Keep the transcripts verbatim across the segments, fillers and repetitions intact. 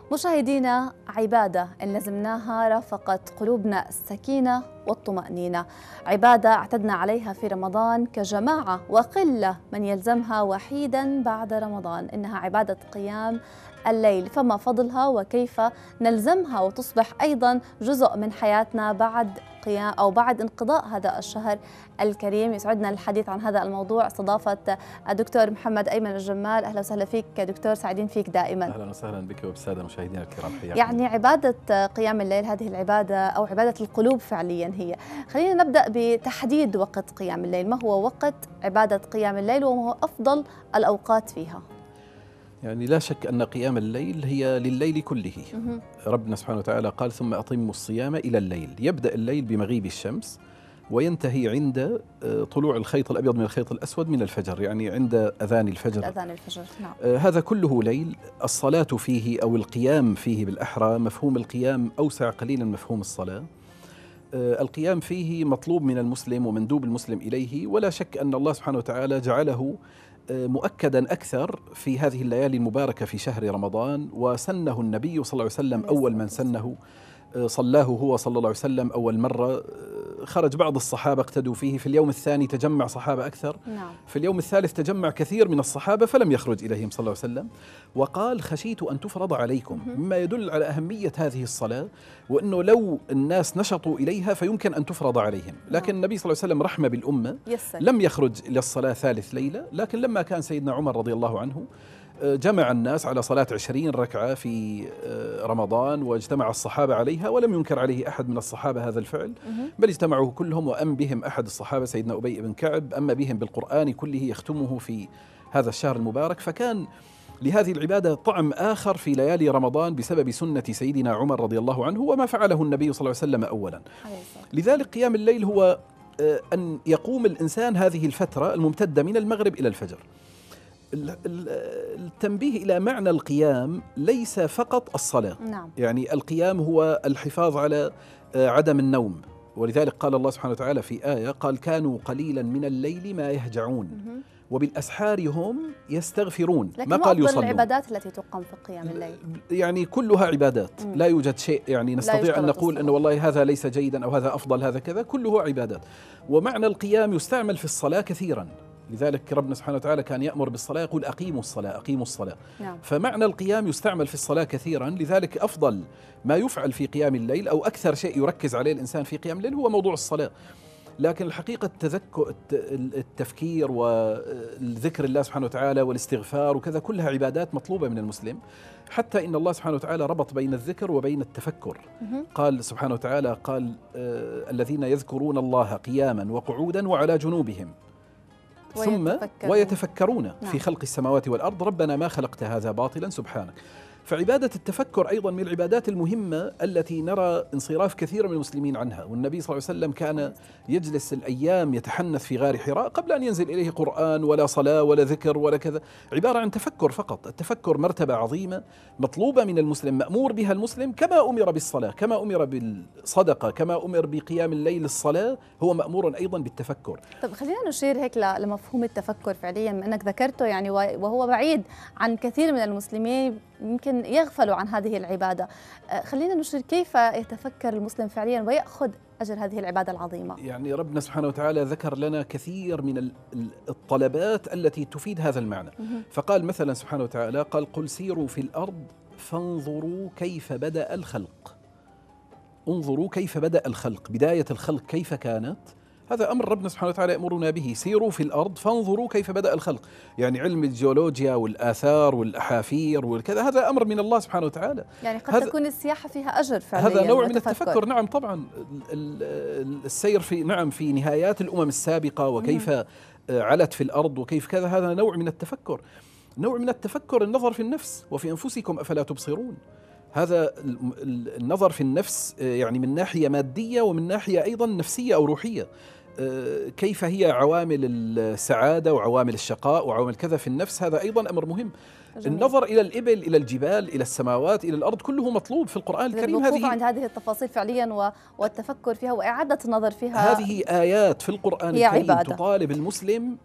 مشاهدينا، عبادة إن لزمناها رافقت قلوبنا السكينة والطمأنينة، عبادة اعتدنا عليها في رمضان كجماعة وقلة من يلزمها وحيدا بعد رمضان، إنها عبادة قيام الليل. فما فضلها وكيف نلزمها وتصبح أيضا جزء من حياتنا بعد قيام أو بعد انقضاء هذا الشهر الكريم. يسعدنا الحديث عن هذا الموضوع استضافة الدكتور محمد أيمن الجمال. أهلا وسهلا فيك دكتور، سعيدين فيك دائما. أهلا وسهلا بك وبالسادة مشاهدينا الكرام. حياكم. يعني عبادة قيام الليل هذه العبادة أو عبادة القلوب فعليا هي، خلينا نبدأ بتحديد وقت قيام الليل. ما هو وقت عبادة قيام الليل وما هو أفضل الأوقات فيها؟ يعني لا شك أن قيام الليل هي لليل كله. ربنا سبحانه وتعالى قال: ثم أتموا الصيام إلى الليل. يبدأ الليل بمغيب الشمس وينتهي عند طلوع الخيط الأبيض من الخيط الأسود من الفجر، يعني عند أذان الفجر. أذان الفجر، نعم. هذا كله ليل. الصلاة فيه أو القيام فيه بالأحرى، مفهوم القيام أوسع قليلا من مفهوم الصلاة. القيام فيه مطلوب من المسلم ومندوب المسلم إليه، ولا شك أن الله سبحانه وتعالى جعله مؤكدا أكثر في هذه الليالي المباركة في شهر رمضان، وسنه النبي صلى الله عليه وسلم أول من سنه. صلاه هو صلى الله عليه وسلم أول مرة، خرج بعض الصحابة اقتدوا فيه، في اليوم الثاني تجمع صحابة أكثر، نعم. في اليوم الثالث تجمع كثير من الصحابة فلم يخرج إليهم صلى الله عليه وسلم، وقال: خشيت أن تفرض عليكم، مما يدل على أهمية هذه الصلاة، وأنه لو الناس نشطوا إليها فيمكن أن تفرض عليهم. لكن النبي صلى الله عليه وسلم رحمة بالأمة لم يخرج إلى الصلاة ثالث ليلة، لكن لما كان سيدنا عمر رضي الله عنه جمع الناس على صلاة عشرين ركعة في رمضان، واجتمع الصحابة عليها، ولم ينكر عليه أحد من الصحابة هذا الفعل، بل اجتمعوا كلهم، وأم بهم أحد الصحابة سيدنا أبي بن كعب، أما بهم بالقرآن كله يختمه في هذا الشهر المبارك. فكان لهذه العبادة طعم آخر في ليالي رمضان بسبب سنة سيدنا عمر رضي الله عنه وما فعله النبي صلى الله عليه وسلم أولا. لذلك قيام الليل هو أن يقوم الإنسان هذه الفترة الممتدة من المغرب إلى الفجر. التنبيه إلى معنى القيام ليس فقط الصلاة، نعم. يعني القيام هو الحفاظ على عدم النوم، ولذلك قال الله سبحانه وتعالى في آية قال: كانوا قليلا من الليل ما يهجعون وبالأسحار هم يستغفرون. ما قال يصلون. العبادات التي تقام في قيام الليل يعني كلها عبادات، لا يوجد شيء يعني نستطيع أن نقول أن والله هذا ليس جيدا أو هذا أفضل هذا كذا، كله عبادات. ومعنى القيام يستعمل في الصلاة كثيرا، لذلك ربنا سبحانه وتعالى كان يأمر بالصلاة، يقول: أقيموا الصلاة أقيموا الصلاة. نعم. فمعنى القيام يستعمل في الصلاة كثيرا، لذلك أفضل ما يفعل في قيام الليل أو أكثر شيء يركز عليه الإنسان في قيام الليل هو موضوع الصلاة. لكن الحقيقة التذكر التفكير والذكر الله سبحانه وتعالى والاستغفار وكذا كلها عبادات مطلوبة من المسلم، حتى إن الله سبحانه وتعالى ربط بين الذكر وبين التفكر. قال سبحانه وتعالى قال: آه الذين يذكرون الله قياما وقعودا وعلى جنوبهم ثم ويتفكرون, ويتفكرون في خلق السماوات والأرض ربنا ما خلقت هذا باطلا سبحانك. فعبادة التفكر أيضا من العبادات المهمة التي نرى انصراف كثير من المسلمين عنها، والنبي صلى الله عليه وسلم كان يجلس الأيام يتحنث في غار حراء قبل أن ينزل إليه قرآن ولا صلاة ولا ذكر ولا كذا، عبارة عن تفكر فقط. التفكر مرتبة عظيمة مطلوبة من المسلم، مأمور بها المسلم كما أمر بالصلاة، كما أمر بالصدقة، كما أمر بقيام الليل الصلاة، هو مأمور أيضا بالتفكر. طب خلينا نشير هيك لمفهوم التفكر فعليا، أنك ذكرته يعني وهو بعيد عن كثير من المسلمين، يمكن يغفلوا عن هذه العبادة. خلينا نشير كيف يتفكر المسلم فعليا ويأخذ أجر هذه العبادة العظيمة. يعني ربنا سبحانه وتعالى ذكر لنا كثير من الطلبات التي تفيد هذا المعنى. فقال مثلا سبحانه وتعالى قال: قل سيروا في الأرض فانظروا كيف بدأ الخلق. انظروا كيف بدأ الخلق، بداية الخلق كيف كانت، هذا أمر ربنا سبحانه وتعالى يأمرنا به. سيروا في الأرض فانظروا كيف بدأ الخلق، يعني علم الجيولوجيا والآثار والأحافير والكذا، هذا أمر من الله سبحانه وتعالى. يعني قد تكون السياحة فيها أجر فعليا، هذا نوع من التفكر. نعم طبعا، السير في نعم في نهايات الأمم السابقة وكيف علت في الأرض وكيف كذا، هذا نوع من التفكر. نوع من التفكر النظر في النفس: وفي أنفسكم أفلا تبصرون. هذا النظر في النفس يعني من ناحية مادية ومن ناحية أيضا نفسية أو روحية، كيف هي عوامل السعادة وعوامل الشقاء وعوامل كذا في النفس، هذا أيضا أمر مهم. جميل. النظر إلى الإبل، إلى الجبال، إلى السماوات، إلى الأرض، كله مطلوب في القرآن الكريم. هذه عند هذه التفاصيل فعليا والتفكر فيها وإعادة النظر فيها، هذه آيات في القرآن الكريم عبادة. تطالب المسلم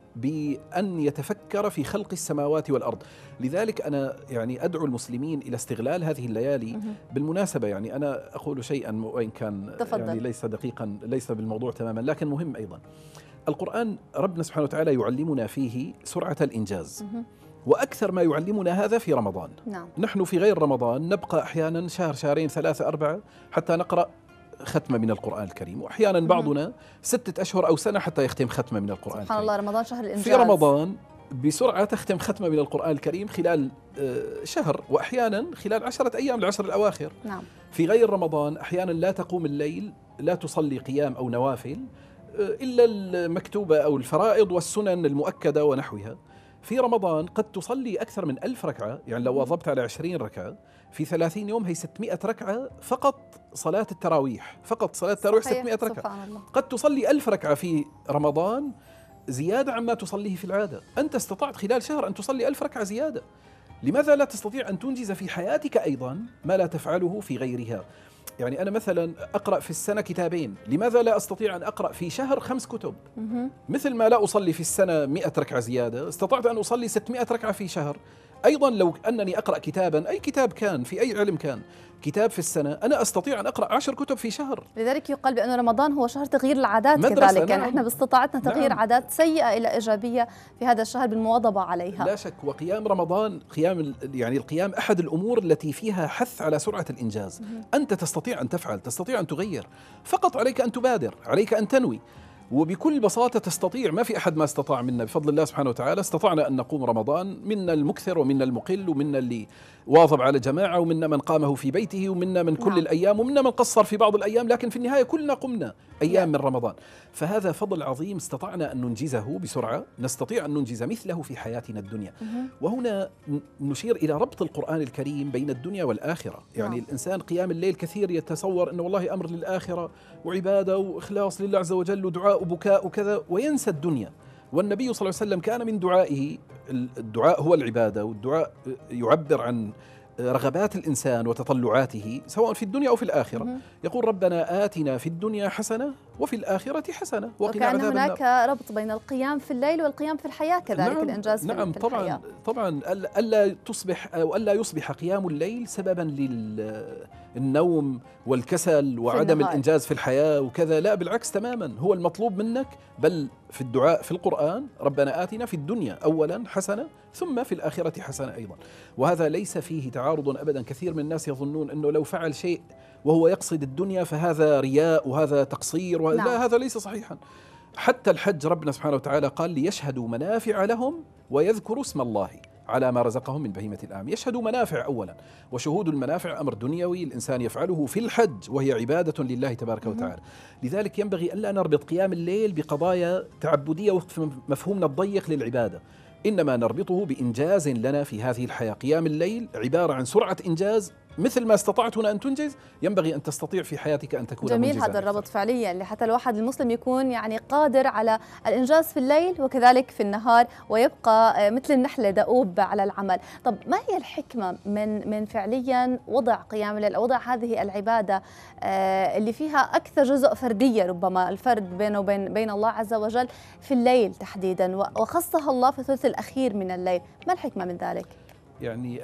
بأن يتفكر في خلق السماوات والأرض. لذلك أنا يعني أدعو المسلمين إلى استغلال هذه الليالي. مه. بالمناسبة يعني أنا أقول شيئا وإن كان تفضل. يعني ليس دقيقا، ليس بالموضوع تماما، لكن مهم أيضا. القرآن ربنا سبحانه وتعالى يعلمنا فيه سرعة الإنجاز. مه. وأكثر ما يعلمنا هذا في رمضان. نعم. نحن في غير رمضان نبقى أحيانا شهر، شهرين، ثلاثة، أربعة حتى نقرأ ختمة من القرآن الكريم، وأحيانا بعضنا ستة أشهر أو سنة حتى يختم ختمة من القرآن سبحان الكريم. الله، رمضان شهر الإنجاز. في رمضان بسرعة تختم ختمة من القرآن الكريم خلال شهر، وأحيانا خلال عشرة أيام، العشر الأواخر. نعم. في غير رمضان أحيانا لا تقوم الليل، لا تصلي قيام أو نوافل إلا المكتوبة أو الفرائض والسنن المؤكدة ونحوها. في رمضان قد تصلي أكثر من ألف ركعة، يعني لو واظبت على عشرين ركعة في ثلاثين يوم هي ستمائة ركعة فقط صلاة التراويح، فقط صلاة التراويح ستمائة ركعة. سبحان الله. قد تصلي ألف ركعة في رمضان زيادة عما تصليه في العادة. أنت استطعت خلال شهر أن تصلي ألف ركعة زيادة، لماذا لا تستطيع أن تنجز في حياتك أيضا ما لا تفعله في غيرها؟ يعني أنا مثلا أقرأ في السنة كتابين، لماذا لا أستطيع أن أقرأ في شهر خمس كتب؟ مثل ما لا أصلي في السنة مئة ركعة زيادة، استطعت أن أصلي ستمائة ركعة في شهر. أيضا لو أنني أقرأ كتابا، أي كتاب كان في أي علم كان، كتاب في السنة، أنا أستطيع أن أقرأ عشر كتب في شهر. لذلك يقال بأن رمضان هو شهر تغيير العادات كذلك. نعم. يعني إحنا باستطاعتنا تغيير نعم. عادات سيئة إلى إيجابية في هذا الشهر بالمواظبة عليها. لا شك. وقيام رمضان قيام يعني القيام أحد الأمور التي فيها حث على سرعة الإنجاز. مم. أنت تستطيع أن تفعل، تستطيع أن تغير، فقط عليك أن تبادر، عليك أن تنوي. وبكل بساطة تستطيع. ما في أحد ما استطاع منا بفضل الله سبحانه وتعالى. استطعنا أن نقوم رمضان، منا المكثر ومنا المقل، ومنا اللي واظب على جماعة، ومنا من قامه في بيته، ومنا من كل نعم. الأيام، ومنا من قصر في بعض الأيام، لكن في النهاية كلنا قمنا أيام نعم. من رمضان. فهذا فضل عظيم استطعنا أن ننجزه بسرعة، نستطيع أن ننجز مثله في حياتنا الدنيا. وهنا نشير إلى ربط القرآن الكريم بين الدنيا والآخرة. يعني نعم. الإنسان قيام الليل كثير يتصور أنه والله أمر للآخرة وعبادة وإخلاص لله عز وجل ودعاء وبكاء وكذا، وينسى الدنيا. والنبي صلى الله عليه وسلم كان من دعائه، الدعاء هو العبادة، والدعاء يعبر عن رغبات الإنسان وتطلعاته سواء في الدنيا أو في الآخرة. مم. يقول ربنا آتنا في الدنيا حسنة وفي الآخرة حسنة وقنا عذاب النار. وكأن هناك ربط بين القيام في الليل والقيام في الحياة كذلك. نعم. الإنجاز في نعم في طبعا الحياة. طبعا ألا تصبح أو ألا يصبح قيام الليل سببا للنوم والكسل وعدم الإنجاز في الحياة وكذا، لا بالعكس تماما. هو المطلوب منك بل في الدعاء في القرآن ربنا آتنا في الدنيا أولا حسنة ثم في الآخرة حسنة أيضا. وهذا ليس فيه تعارض أبدا. كثير من الناس يظنون أنه لو فعل شيء وهو يقصد الدنيا فهذا رياء وهذا تقصير و... نعم. لا، هذا ليس صحيحا. حتى الحج ربنا سبحانه وتعالى قال ليشهدوا منافع لهم ويذكروا اسم الله على ما رزقهم من بهيمة الأنعام. يشهدوا منافع أولا، وشهود المنافع أمر دنيوي الإنسان يفعله في الحج وهي عبادة لله تبارك وتعالى. لذلك ينبغي ألا نربط قيام الليل بقضايا تعبدية وفق مفهومنا الضيق للعبادة، إنما نربطه بإنجاز لنا في هذه الحياة. قيام الليل عبارة عن سرعة إنجاز، مثل ما استطعت هنا أن تنجز ينبغي أن تستطيع في حياتك أن تكون جميل منجزا. هذا الربط فعليا لحتى الواحد المسلم يكون يعني قادر على الإنجاز في الليل وكذلك في النهار، ويبقى مثل النحلة دؤوب على العمل. طب ما هي الحكمة من من فعليا وضع قيام الليل، وضع هذه العبادة اللي فيها أكثر جزء فردية، ربما الفرد بينه وبين بين الله عز وجل في الليل تحديدا، وخصها الله في الثلث الأخير من الليل؟ ما الحكمة من ذلك؟ يعني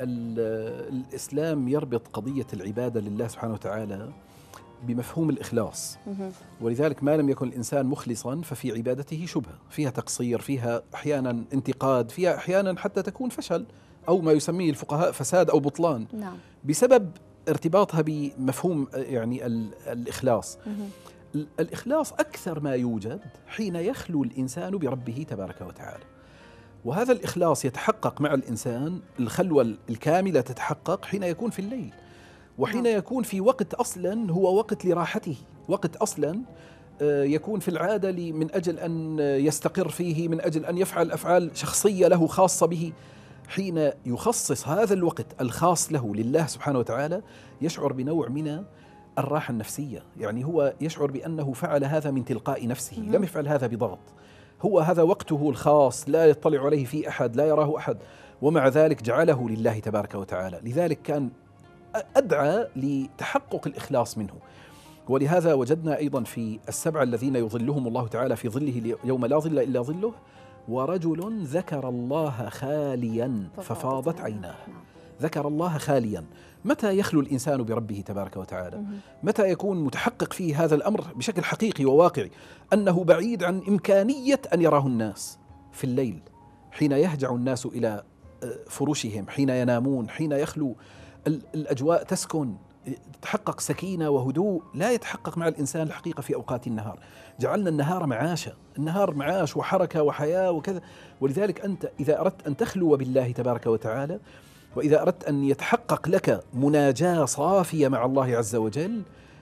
الإسلام يربط قضية العبادة لله سبحانه وتعالى بمفهوم الإخلاص. ولذلك ما لم يكن الإنسان مخلصا ففي عبادته شبهة، فيها تقصير، فيها أحيانا انتقاد، فيها أحيانا حتى تكون فشل أو ما يسميه الفقهاء فساد أو بطلان. نعم. بسبب ارتباطها بمفهوم يعني الإخلاص. الإخلاص أكثر ما يوجد حين يخلو الإنسان بربه تبارك وتعالى، وهذا الإخلاص يتحقق مع الإنسان، الخلوة الكاملة تتحقق حين يكون في الليل، وحين يكون في وقت أصلا هو وقت لراحته، وقت أصلا يكون في العادة من أجل أن يستقر فيه، من أجل أن يفعل أفعال شخصية له خاصة به. حين يخصص هذا الوقت الخاص له لله سبحانه وتعالى يشعر بنوع من الراحة النفسية. يعني هو يشعر بأنه فعل هذا من تلقاء نفسه، لم يفعل هذا بضغط، هو هذا وقته الخاص لا يطلع عليه فيه أحد، لا يراه أحد. ومع ذلك جعله لله تبارك وتعالى. لذلك كان أدعى لتحقق الإخلاص منه. ولهذا وجدنا أيضا في السبعة الذين يظلهم الله تعالى في ظله يوم لا ظل إلا ظله: ورجل ذكر الله خاليا ففاضت عيناه. ذكر الله خاليا. متى يخلو الإنسان بربه تبارك وتعالى؟ متى يكون متحقق فيه هذا الأمر بشكل حقيقي وواقعي، أنه بعيد عن إمكانية أن يراه الناس في الليل، حين يهجع الناس إلى فرشهم، حين ينامون، حين يخلو الأجواء تسكن، تحقق سكينة وهدوء لا يتحقق مع الإنسان الحقيقة في أوقات النهار. جعلنا النهار معاشا، النهار معاش وحركة وحياة وكذا. ولذلك أنت إذا أردت أن تخلو بالله تبارك وتعالى، وإذا أردت أن يتحقق لك مناجاة صافية مع الله عز وجل،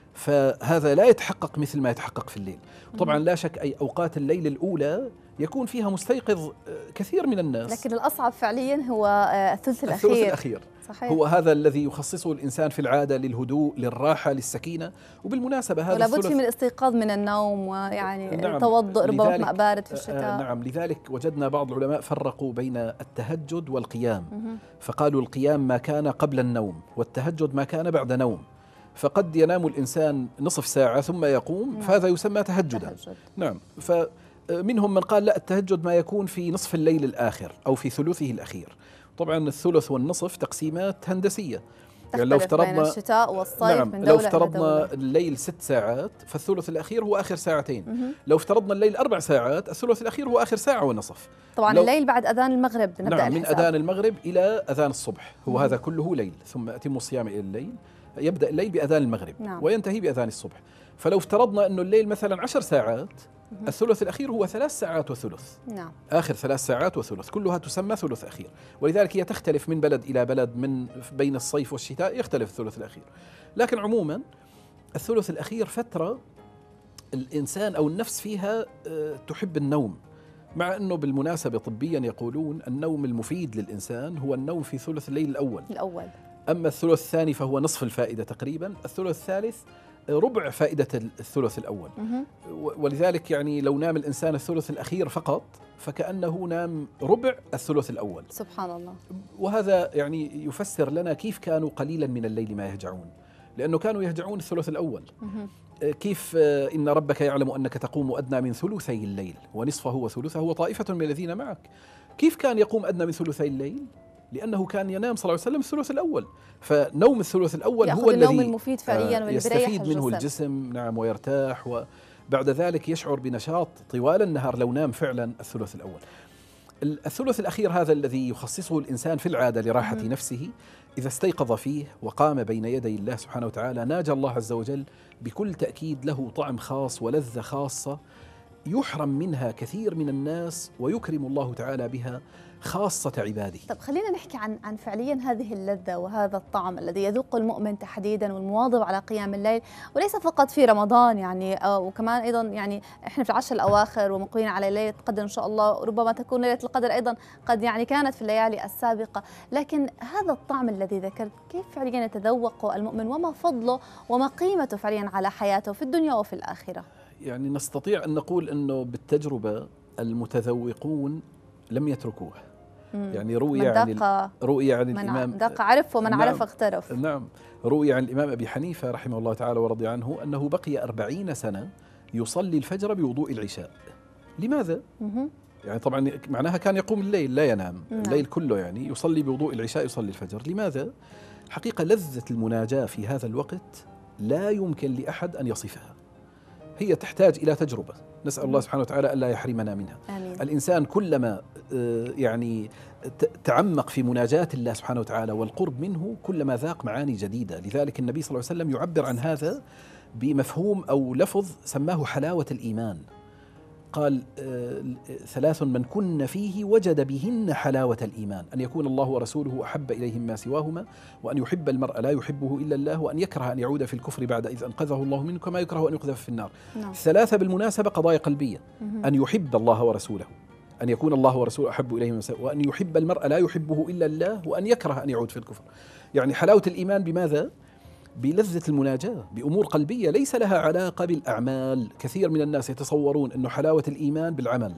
فهذا لا يتحقق مثل ما يتحقق في الليل. طبعا لا شك أي أوقات الليل الأولى يكون فيها مستيقظ كثير من الناس، لكن الأصعب فعليا هو الثلث الأخير. الثلث الأخير صحيح. هو هذا الذي يخصصه الإنسان في العادة للهدوء، للراحة، للسكينة. وبالمناسبة هذا ولا بد فيه من الاستيقاظ من النوم، ويعني نعم التوضؤ، ربما ماء بارد في الشتاء. نعم. لذلك وجدنا بعض العلماء فرقوا بين التهجد والقيام، فقالوا القيام ما كان قبل النوم، والتهجد ما كان بعد نوم. فقد ينام الإنسان نصف ساعة ثم يقوم، نعم. فهذا يسمى تهجدا. تهجد. نعم. فمنهم من قال لا، التهجد ما يكون في نصف الليل الآخر أو في ثلثه الأخير. طبعا الثلث والنصف تقسيمات هندسية، يعني لو افترضنا بين الشتاء والصيف، نعم، من دولة لو افترضنا الليل ست ساعات فالثلث الأخير هو آخر ساعتين. مه. لو افترضنا الليل أربع ساعات الثلث الأخير هو آخر ساعة ونصف. طبعا الليل بعد أذان المغرب نبدأ نعم الحساب. من أذان المغرب إلى أذان الصبح هو مه. هذا كله ليل. ثم أتم الصيام إلى الليل، يبدأ الليل بأذان المغرب، نعم. وينتهي بأذان الصبح. فلو افترضنا أنه الليل مثلا عشر ساعات، الثلث الأخير هو ثلاث ساعات وثلث، نعم. آخر ثلاث ساعات وثلث كلها تسمى ثلث أخير. ولذلك هي تختلف من بلد إلى بلد، من بين الصيف والشتاء يختلف الثلث الأخير. لكن عموما الثلث الأخير فترة الإنسان أو النفس فيها تحب النوم، مع أنه بالمناسبة طبيا يقولون النوم المفيد للإنسان هو النوم في ثلث الليل الأول الأول أما الثلث الثاني فهو نصف الفائدة تقريبا، الثلث الثالث ربع فائدة الثلث الأول. مه. ولذلك يعني لو نام الإنسان الثلث الأخير فقط فكأنه نام ربع الثلث الأول. سبحان الله. وهذا يعني يفسر لنا كيف كانوا قليلا من الليل ما يهجعون، لأنه كانوا يهجعون الثلث الأول. مه. كيف إن ربك يعلم أنك تقوم أدنى من ثلثي الليل ونصفه وثلثه وطائفة من الذين معك. كيف كان يقوم أدنى من ثلثي الليل؟ لأنه كان ينام صلى الله عليه وسلم الثلث الأول. فنوم الثلث الأول هو الذي النوم المفيد فعليا يستفيد منه الجسم، نعم، ويرتاح، وبعد ذلك يشعر بنشاط طوال النهار لو نام فعلا الثلث الأول. الثلث الأخير هذا الذي يخصصه الإنسان في العادة لراحة م- نفسه، إذا استيقظ فيه وقام بين يدي الله سبحانه وتعالى ناجى الله عز وجل بكل تأكيد له طعم خاص ولذة خاصة يحرم منها كثير من الناس ويكرم الله تعالى بها خاصة عباده. طب خلينا نحكي عن عن فعليا هذه اللذة وهذا الطعم الذي يذوق المؤمن تحديدا والمواظب على قيام الليل، وليس فقط في رمضان يعني، وكمان أيضا يعني إحنا في العشر الأواخر ومقبلين على ليلة القدر إن شاء الله، ربما تكون ليلة القدر أيضا قد يعني كانت في الليالي السابقة. لكن هذا الطعم الذي ذكرت كيف فعليا يتذوق المؤمن، وما فضله وما قيمته فعليا على حياته في الدنيا وفي الآخرة؟ يعني نستطيع أن نقول أنه بالتجربة المتذوقون لم يتركوه. يعني روي عن روي عن الإمام دق عرف ومن نعم عرف اغترف. نعم، روي عن الإمام أبي حنيفة رحمه الله تعالى ورضي عنه أنه بقي أربعين سنة يصلي الفجر بوضوء العشاء. لماذا؟ مه. يعني طبعا معناها كان يقوم الليل لا ينام، نعم. الليل كله يعني يصلي بوضوء العشاء، يصلي الفجر. لماذا؟ حقيقة لذة المناجاة في هذا الوقت لا يمكن لأحد أن يصفها، هي تحتاج إلى تجربة، نسأل الله سبحانه وتعالى ألا يحرمنا منها. آمين. الإنسان كلما يعني تعمق في مناجاة الله سبحانه وتعالى والقرب منه كلما ذاق معاني جديدة. لذلك النبي صلى الله عليه وسلم يعبر عن هذا بمفهوم أو لفظ سماه حلاوة الإيمان. قال ثلاث من كن فيه وجد بهن حلاوة الإيمان: أن يكون الله ورسوله أحب إليه ما سواهما، وأن يحب المرء لا يحبه إلا الله، وأن يكره أن يعود في الكفر بعد إذ أنقذه الله منه، كما يكره أن يقذف في النار. نعم. ثلاثة بالمناسبة قضايا قلبية: أن يحب الله ورسوله، أن يكون الله ورسوله أحب إليه ما سواهما، وأن يحب المرء لا يحبه إلا الله، وأن يكره أن يعود في الكفر. يعني حلاوة الإيمان بماذا؟ بلذة المناجاة، بأمور قلبية ليس لها علاقة بالأعمال. كثير من الناس يتصورون أنه حلاوة الإيمان بالعمل،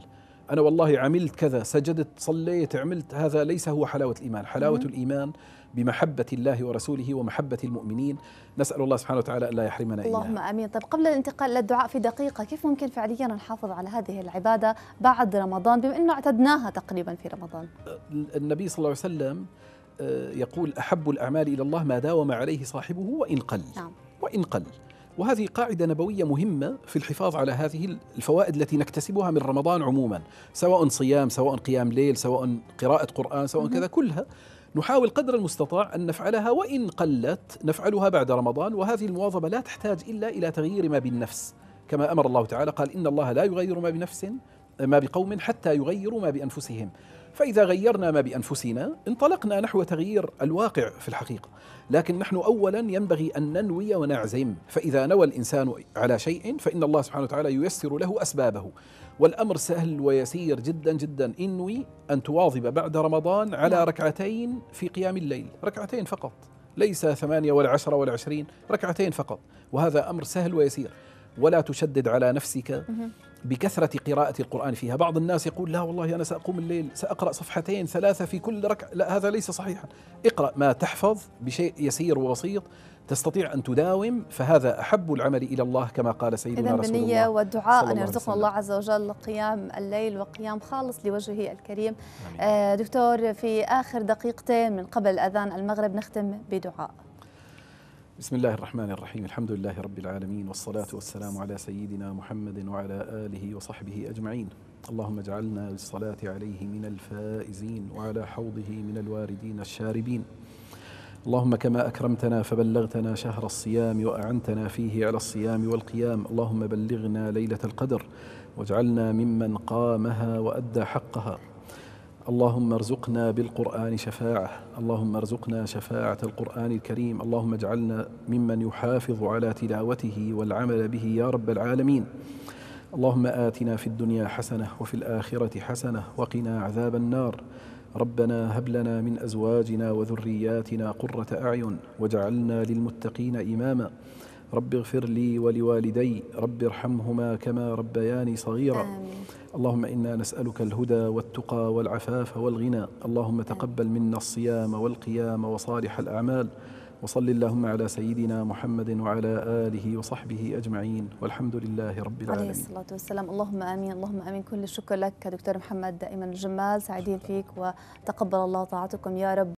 أنا والله عملت كذا، سجدت، صليت، عملت، هذا ليس هو حلاوة الإيمان. حلاوة مم. الإيمان بمحبة الله ورسوله ومحبة المؤمنين. نسأل الله سبحانه وتعالى أن لا يحرمنا إياها. اللهم آمين. طيب قبل الانتقال للدعاء في دقيقة، كيف ممكن فعليا نحافظ على هذه العبادة بعد رمضان بما أنه اعتدناها تقريبا في رمضان؟ النبي صلى الله عليه وسلم يقول أحب الأعمال إلى الله ما داوم عليه صاحبه وإن قل. نعم. وإن قل. وهذه قاعدة نبوية مهمة في الحفاظ على هذه الفوائد التي نكتسبها من رمضان عموما، سواء صيام، سواء قيام ليل، سواء قراءة قرآن، سواء كذا، كلها نحاول قدر المستطاع أن نفعلها، وإن قلت نفعلها بعد رمضان. وهذه المواظبة لا تحتاج إلا إلى تغيير ما بالنفس، كما أمر الله تعالى، قال إن الله لا يغير ما بنفس ما بقوم حتى يغيروا ما بأنفسهم. فإذا غيرنا ما بأنفسنا انطلقنا نحو تغيير الواقع في الحقيقة. لكن نحن أولا ينبغي أن ننوي ونعزم، فإذا نوى الإنسان على شيء فإن الله سبحانه وتعالى ييسر له أسبابه، والأمر سهل ويسير جدا جدا. انوي أن تواظب بعد رمضان على ركعتين في قيام الليل، ركعتين فقط، ليس ثمانية ولا عشرة ولا عشرين، ركعتين فقط، وهذا أمر سهل ويسير. ولا تشدد على نفسك بكثرة قراءة القرآن فيها. بعض الناس يقول لا والله أنا سأقوم الليل سأقرأ صفحتين ثلاثة في كل ركعة، لا، هذا ليس صحيحا. اقرأ ما تحفظ بشيء يسير وبسيط تستطيع أن تداوم، فهذا أحب العمل إلى الله كما قال سيدنا رسول الله. إذن بالنية والدعاء أن يرزقنا الله عز وجل قيام الليل وقيام خالص لوجهه الكريم. آه دكتور، في آخر دقيقتين من قبل أذان المغرب نختم بدعاء. بسم الله الرحمن الرحيم، الحمد لله رب العالمين، والصلاة والسلام على سيدنا محمد وعلى آله وصحبه أجمعين. اللهم اجعلنا بالصلاة عليه من الفائزين وعلى حوضه من الواردين الشاربين. اللهم كما أكرمتنا فبلغتنا شهر الصيام وأعنتنا فيه على الصيام والقيام، اللهم بلغنا ليلة القدر واجعلنا ممن قامها وأدى حقها. اللهم ارزقنا بالقرآن شفاعة، اللهم ارزقنا شفاعة القرآن الكريم، اللهم اجعلنا ممن يحافظ على تلاوته والعمل به يا رب العالمين. اللهم آتنا في الدنيا حسنة وفي الآخرة حسنة وقنا عذاب النار. ربنا هب لنا من أزواجنا وذرياتنا قرة أعين واجعلنا للمتقين إماما. رب اغفر لي ولوالدي، رب ارحمهما كما ربياني صغيرا. آمين. اللهم إنا نسألك الهدى والتقى والعفاف والغنى. اللهم تقبل منا الصيام والقيام وصالح الأعمال. وصل اللهم على سيدنا محمد وعلى آله وصحبه أجمعين، والحمد لله رب العالمين. عليه الصلاة والسلام. اللهم آمين، اللهم آمين. كل الشكر لك دكتور محمد دائما الجمال، سعيدين فيك وتقبل الله طاعتكم يا رب.